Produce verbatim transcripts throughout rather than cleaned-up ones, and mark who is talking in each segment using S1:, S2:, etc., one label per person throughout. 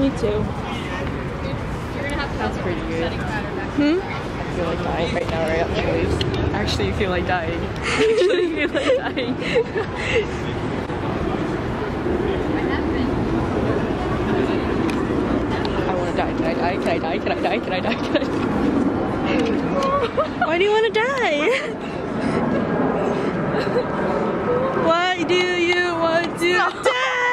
S1: Me too.
S2: You're gonna have to
S3: That's pretty good.
S1: Hmm?
S3: I feel like dying right now, right? Actually, actually you feel like dying. Actually you feel like dying. I wanna die. Can I die? Can I die? Can I die? Can I die? Can I die?
S1: Why do you want to die? Why do you want to die?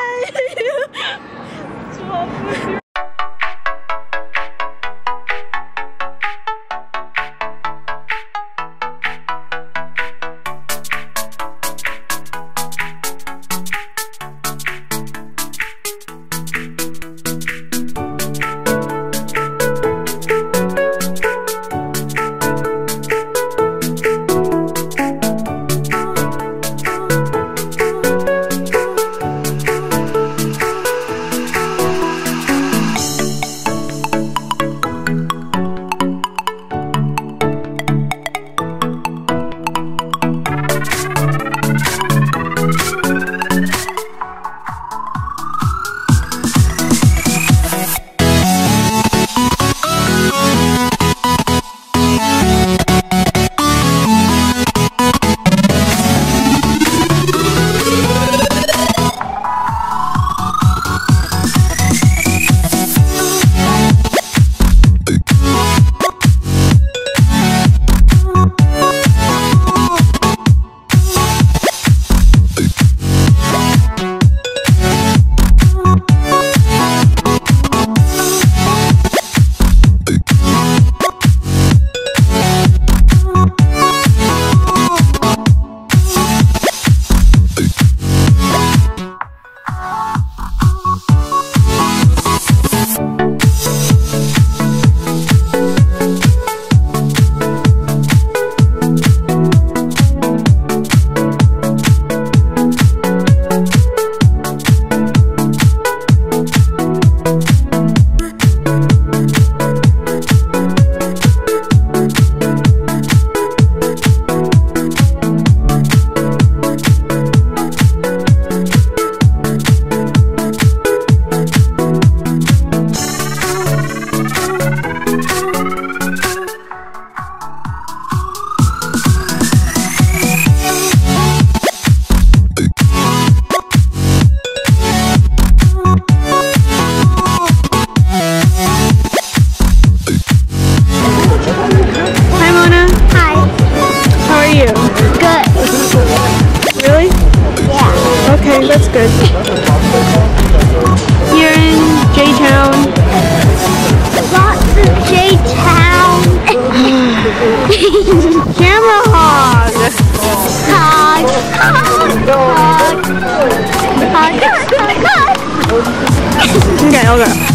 S1: That's good. You're in J-Town.
S4: Lots of J-Town.
S1: Camera hog.
S4: Hog. Hog. Hog. Hog. Hog.
S1: Okay, I'll go.